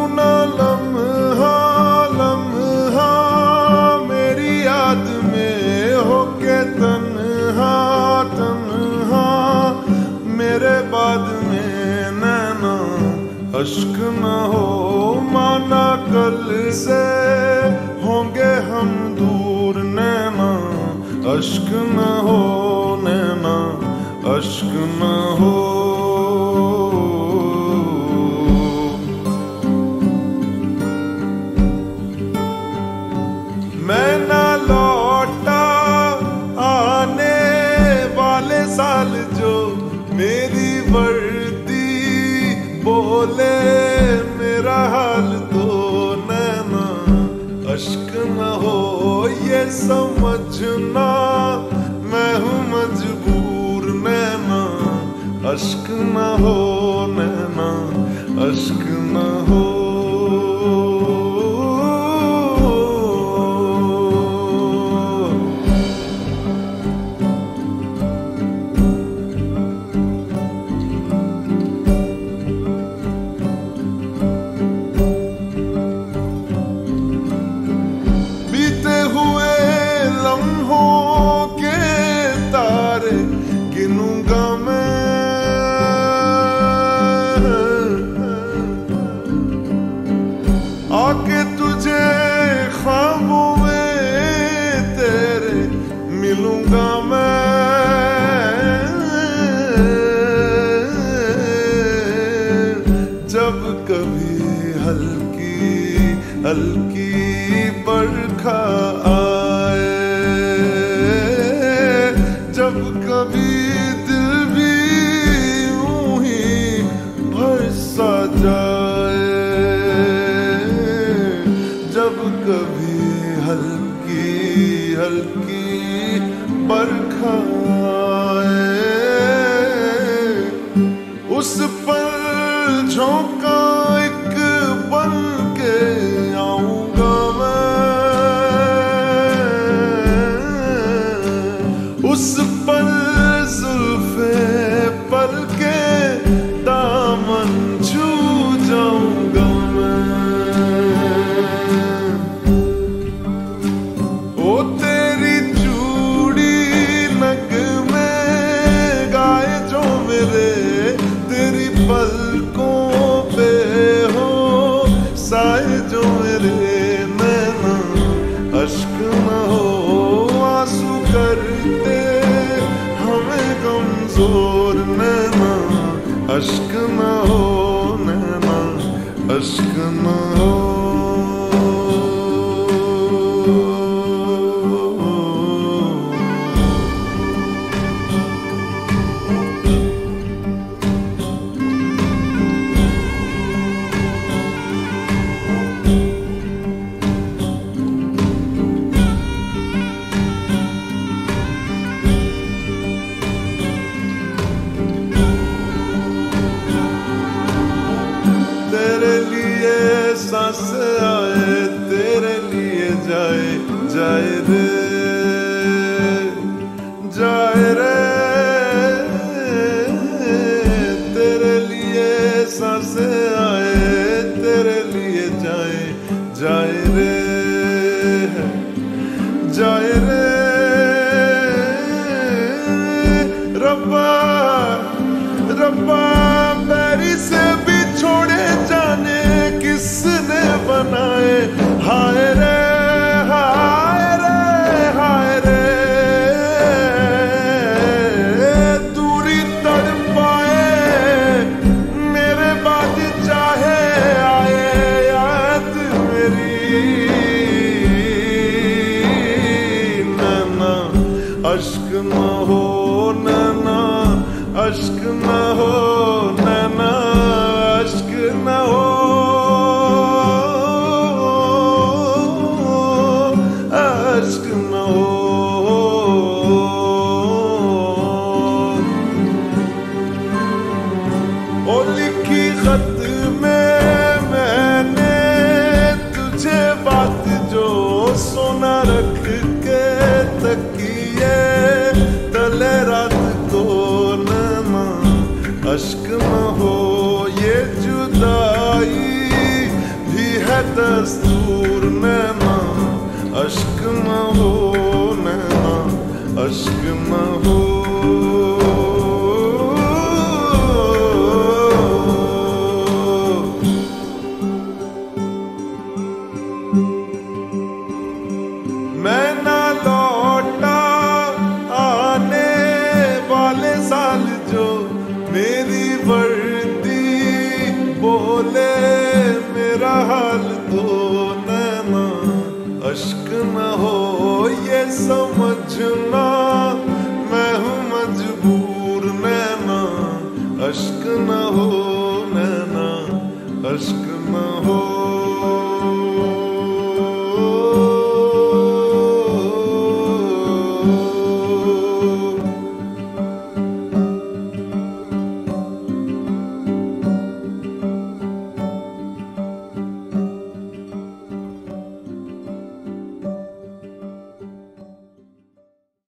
ना लम्हा लम्हा मेरी याद में होके तन्हा तन्हा, मेरे बाद में नैना अश्क न हो, माना कल से होंगे हम दूर नैना अश्क न हो, नैना अश्क न हो। मैं ना लौटा आने वाले साल जो मेरी वर्दी बोले मेरा हाल तो नैना अश्क न हो, ये समझना मैं हूँ मजबूर नैना अश्क न हो, नैना अश्क न हो। गिनूंगा मैं आके तुझे ख्वाबों में तेरे मिलूंगा मैं, जब कभी हल्की हल्की बरखा आए, जब कभी दिल भी यूं ही भरसा जाए, जब कभी हल्की हल्की बरखा आए, उस पर झोंका एक बन के आऊंगा मैं, उस पर जुल्फे पल के दामन छू जाऊंगा मैं। ओ तेरी चूड़ी नग में गाए जो मेरे, तेरी पलकों पे हो साए जो मेरे, नैना अश्क न हो, आंसू करते हमें कमजोर नैना अश्क न हो, नैना अश्क न हो। तेरे लिए सांस आए, तेरे लिए जाए जाए रे जाए रे, तेरे लिए सांस आए, तेरे लिए जाए जाए रे जाए रे। रब्बा रब्बा पैरी से भी छोड़े जाने किसने बनाए, हाय रे हाय रे हाय रे, दूरी तड़पाए मेरे बाद चाहे आए याद मेरी, नैना अश्क न हो, नैना अश्क न हो, नैना अश्क न हो, अश्क न हो। ओ लिखी खत में मैंने तुझे बात जो सोना रख के तकिए तले रात को, नैना अश्क न हो, ये जुदाई दस्तूर नैना अश्क न हो, नैना अश्क न हो। मैं ना लौटा आने वाले साल जो मेरी वर्दी बोले मेरा हाल तो नैना अश्क न हो, ये समझना मैं हूँ मजबूर नैना अश्क न हो, नैना अश्क न हो।